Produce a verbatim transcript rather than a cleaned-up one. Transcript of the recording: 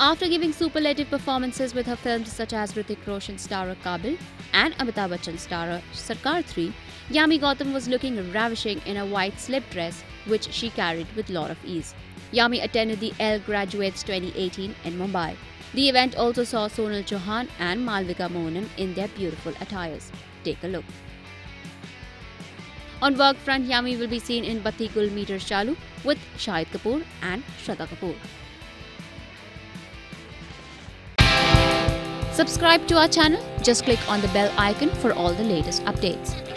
After giving superlative performances with her films such as Hrithik Roshan starrer Kaabil and Amitabh Bachchan starrer Sarkar three, Yami Gautam was looking ravishing in a white slip dress which she carried with lot of ease. Yami attended the Elle Graduates twenty eighteen in Mumbai. The event also saw Sonal, Chauhan and Malavika Mohanan in their beautiful attires. Take a look. On work front, Yami will be seen in Batti Gul Meter Chalu with Shahid Kapoor and Shraddha Kapoor. Subscribe to our channel. Just click on the bell icon for all the latest updates.